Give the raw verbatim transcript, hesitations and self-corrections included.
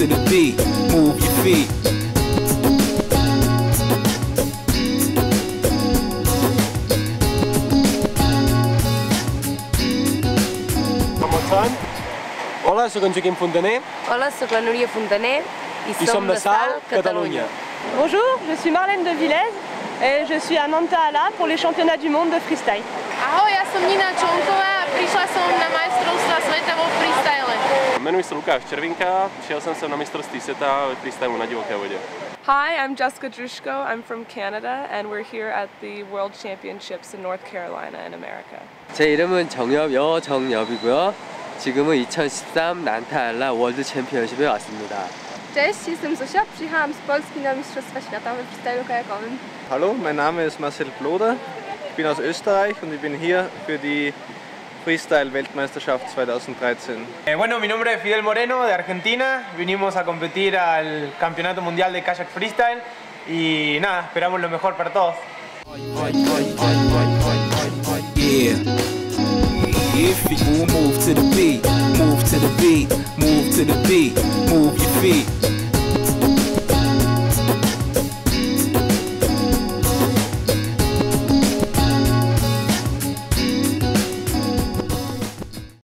to the beat, move your feet. One more time. Hola, soc en Joaquim Fontaner. Hola, soc la Núria Fontaner I som de Sal, Catalunya. Bonjour, je suis Marlène de Villez et je suis à Nantahala pour les championnats du monde de freestyle. Ahoj, ja som Nina Čonková a prišla som na majstrovstvá sveta vo freestyle. Jmenuji se Lukáš Červinka, přijel jsem sem na mistrovství světa ve freestylu na divoké vodě. Hi, I'm Jessica Drushko. I'm from Canada and we're here at the World Championships in North Carolina in America. 제 이름은 정엽, 여정엽이고요. 지금은 이천십삼 난타할라 월드 챔피언십에 왔습니다. Cześć, jestem Zosia, przyjechałam z Polski na Mistrzostwa Świata we freestylu kajakowym. Hallo, mein Name ist Marcel Bloder, ich bin aus Österreich und ich bin hier für die Freestyle-Weltmeisterschaft zweitausenddreizehn. Eh, bueno, mi nombre es Fidel Moreno, de Argentina. Vinimos a competir al Campeonato Mundial de Kayak Freestyle y nada, esperamos lo mejor para todos. Yeah. If you move to the beat, move to the beat, move to the beat, move your feet.